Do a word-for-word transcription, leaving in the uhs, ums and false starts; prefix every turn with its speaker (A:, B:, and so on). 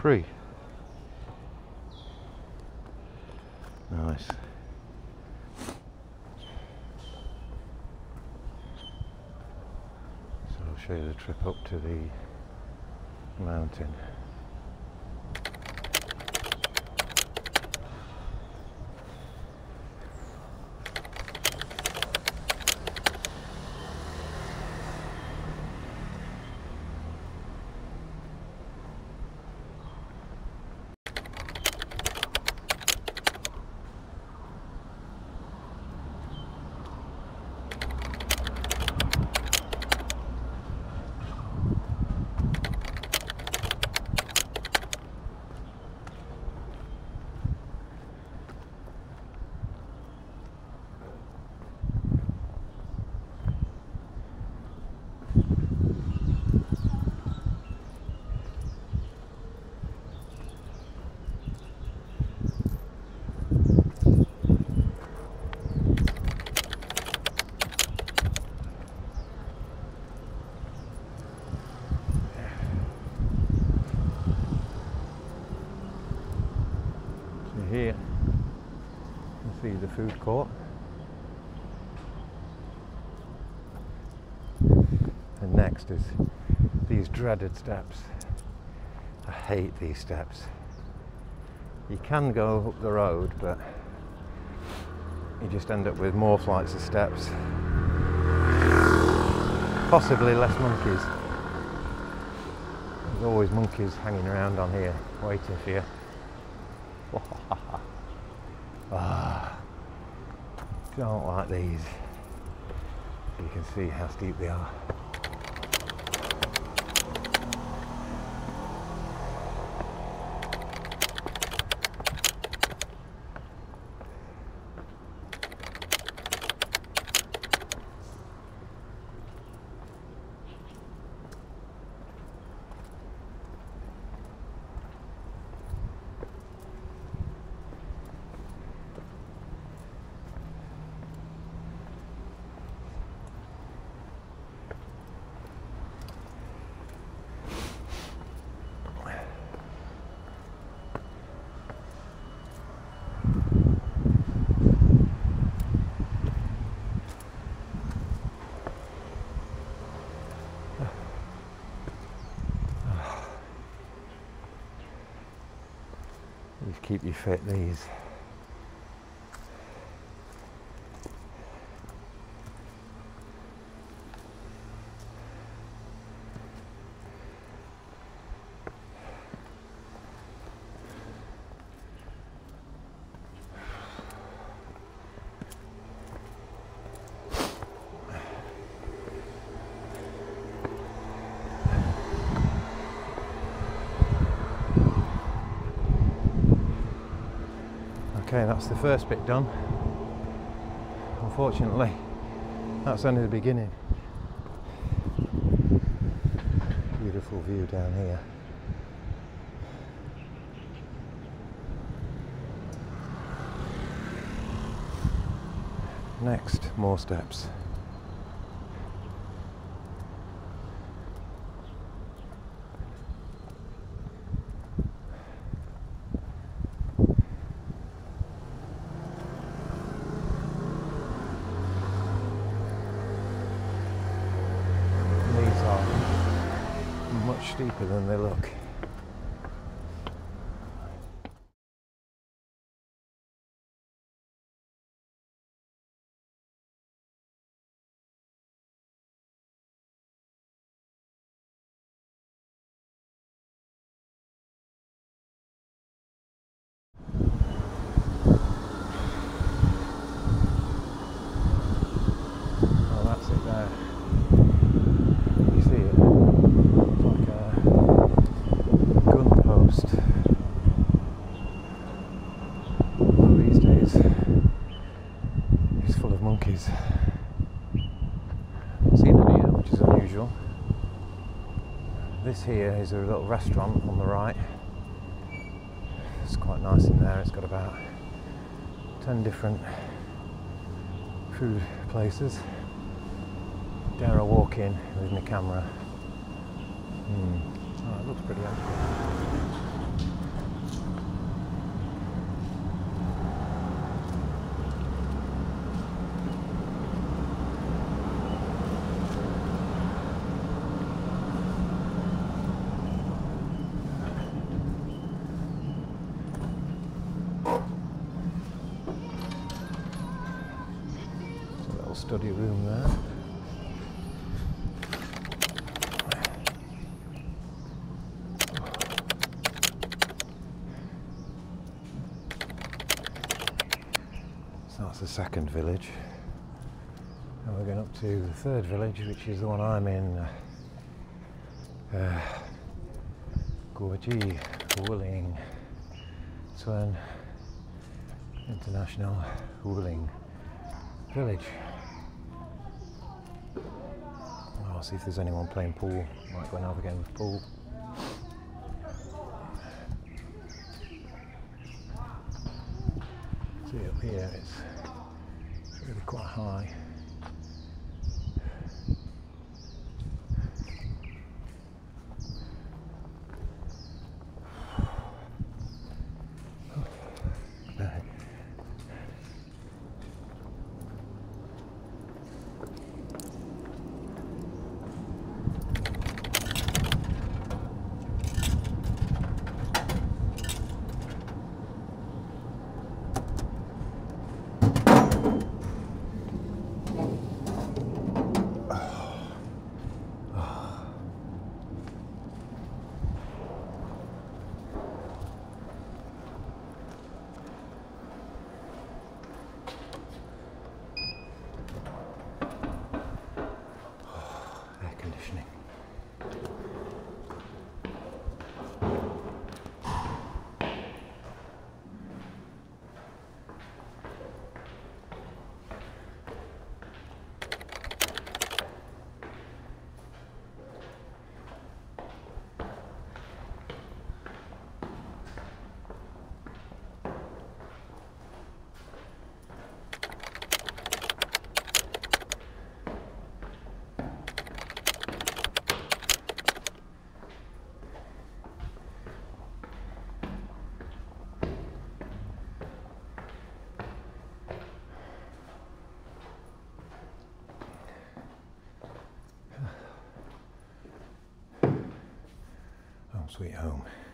A: free. Nice. So I'll show you the trip up to the mountain. Here you can see the food court, and next is these dreaded steps. I hate these steps. You can go up the road, but you just end up with more flights of steps, possibly less monkeys. There's always monkeys hanging around on here waiting for you. Ah, don't like these. You can see how steep they are. These keep you fit, these. Okay, that's the first bit done. Unfortunately, that's only the beginning. Beautiful view down here. Next, more steps. Much steeper than they look. Oh, that's it there. You see it? It's like a gun post. Well, these days it's full of monkeys. I've seen any here, which is unusual. This here is a little restaurant on the right. It's quite nice in there. It's got about ten different food places. Dare I walk in with my camera? Hmm. Oh, it looks pretty empty. study room there. So that's the second village. And we're going up to the third village, which is the one I'm in. Uh, Guoji, Wuling, Yat-sen International Wuling Village. I'll see if there's anyone playing pool. Might go and have a game of pool. See up here, it's, it's really quite high. Sweet home.